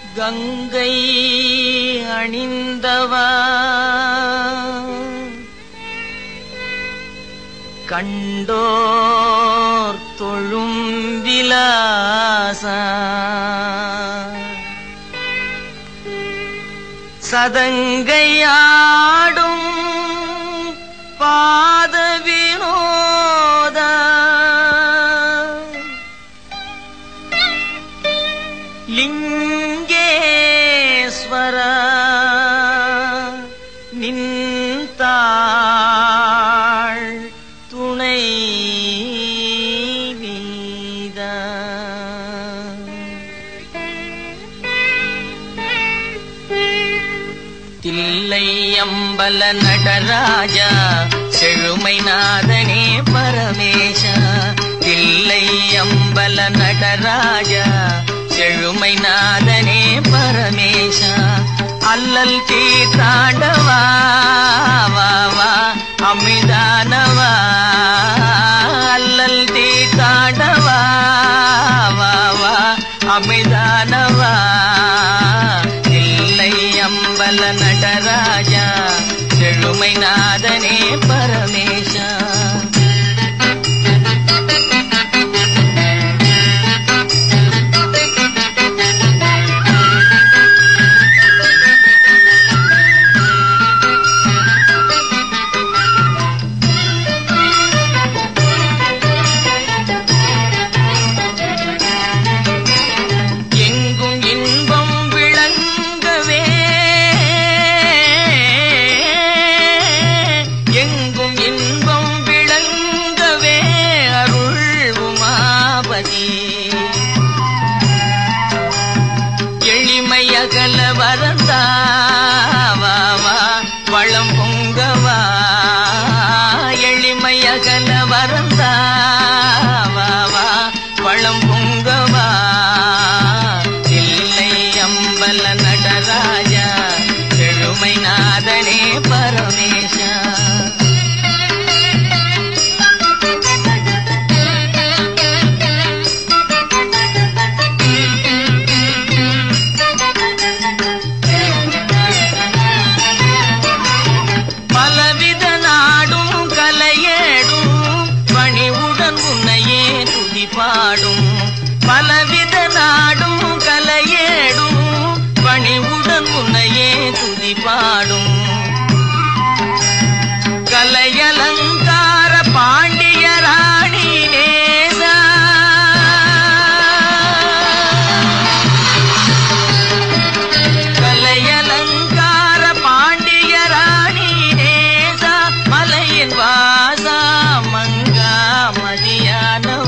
கங்கை அணிந்தவா கண்டோர் தொழும் விலாசா சதங்கையாடும் பாத வினோதா லிங்கேஸ்வரா நின்றாள் துணை நீதா தில்லை அம்பல நடராஜா செழுமை நாதனே பரமேஷா தில்லை அம்பல நடராஜா செழுமை நாதனே பரமேஷா அல்லல் தீர்த்தாண்டவா வா வா அமிர்தானவா அல்லல் தீர்த்தாண்டவா வா வா அமிர்தானவா தில்லை அம்பல நடராஜா செழுமை நாதனே பரமேஷா எளிமையகல வரந்தாவா வளம் பொங்கவா எளிமையகல வரந்தாவா வளம் பொங்கவா தில்லை அம்பல நடராஜா செழுமை நாதனே பரமேஷா பாடும் பலவித நாடும் கலையேடும் பணிவுடன் உன்னையே துதி பாடும் கலையலங்கார பாண்டிய ராணி நேசா கலையலங்கார பாண்டிய ராணி நேசா மலையின் வாசா மங்கா மதியானவ